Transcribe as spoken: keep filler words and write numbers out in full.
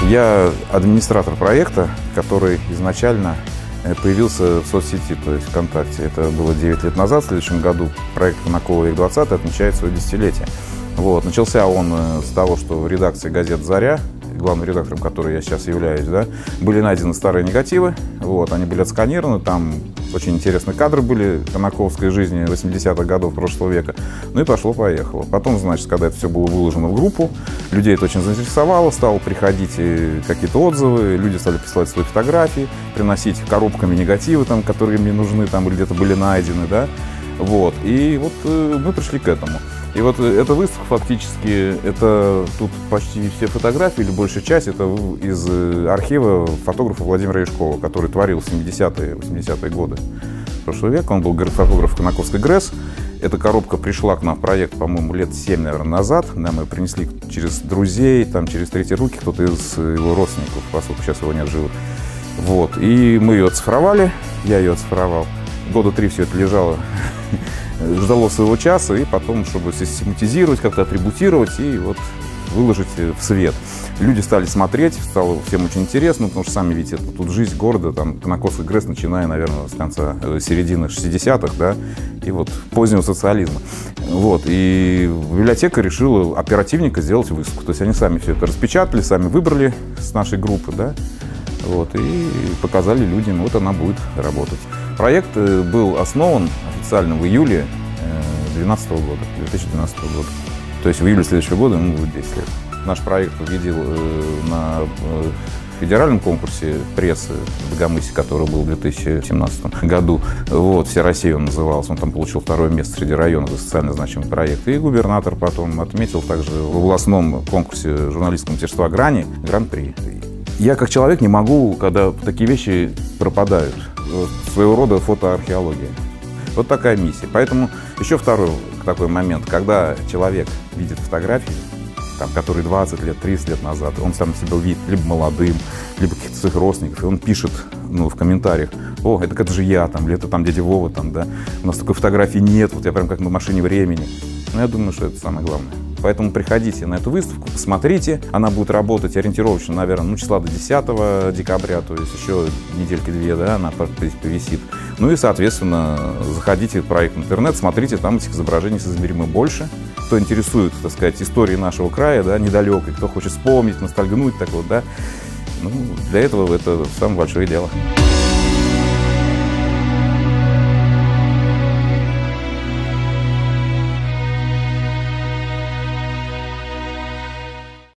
Я администратор проекта, который изначально появился в соцсети, то есть ВКонтакте. Это было девять лет назад. В следующем году проект «Конаково век двадцатый» отмечает свое десятилетие. Вот. Начался он с того, что в редакции газеты «Заря», главным редактором которой я сейчас являюсь, да, были найдены старые негативы. Вот. Они были отсканированы, там очень интересные кадры были конаковской жизни восьмидесятых годов прошлого века. Ну и пошло-поехало. Потом, значит, когда это все было выложено в группу, людей это очень заинтересовало, стало приходить какие-то отзывы, люди стали присылать свои фотографии, приносить коробками негативы, там, которые мне нужны, там, или где-то были найдены, да. Вот. И вот э, мы пришли к этому. И вот эта выставка фактически, это тут почти все фотографии, или большая часть, это из архива фотографа Владимира Яшкова, который творил в семидесятые, восьмидесятые годы прошлого века. Он был фотограф Конаковской ГРЭС. Эта коробка пришла к нам в проект, по-моему, лет семь, наверное, назад. Нам ее принесли через друзей, там, через третьи руки, кто-то из его родственников, поскольку сейчас его нет живых. Вот. И мы ее оцифровали, я ее оцифровал. Года три все это лежало, ждало своего часа, и потом, чтобы систематизировать, как-то атрибутировать и вот выложить в свет. Люди стали смотреть, стало всем очень интересно, потому что сами видите, это тут жизнь города, там, Конаковский ГРЭС, начиная, наверное, с конца, середины шестидесятых, да, и вот позднего социализма. Вот, и библиотека решила оперативненько сделать выставку. То есть они сами все это распечатали, сами выбрали с нашей группы, да, вот, и показали людям, вот она будет работать. Проект был основан официально в июле две тысячи двенадцатого года, две тысячи двенадцатого года. То есть в июле следующего года ему будет десять лет. Наш проект победил на федеральном конкурсе прессы в Дагомысе, который был в две тысячи семнадцатом году. Вот, «Вся Россия» он назывался. Он там получил второе место среди районов за социально значимый проект. И губернатор потом отметил также в областном конкурсе журналистского мастерства «Грани» гран-при. Я как человек не могу, когда такие вещи пропадают. Своего рода фотоархеология. Вот такая миссия. Поэтому еще второй такой момент, когда человек видит фотографии, там, которые двадцать лет, тридцать лет назад, он сам себя видит либо молодым, либо каких-то своих родственников, и он пишет, ну, в комментариях: о, это, это же я, там, или это там дядя Вова, там, да, у нас такой фотографии нет, вот я прям как на машине времени. Но я думаю, что это самое главное. Поэтому приходите на эту выставку, посмотрите. Она будет работать ориентировочно, наверное, ну, числа до десятого декабря, то есть еще недельки-две, да, она повисит. Ну и, соответственно, заходите в проект интернет, смотрите, там этих изображений соизмеримо больше. Кто интересует, так сказать, историей нашего края, да, недалекой, кто хочет вспомнить, ностальгнуть, так вот, да, ну, для этого это самое большое дело.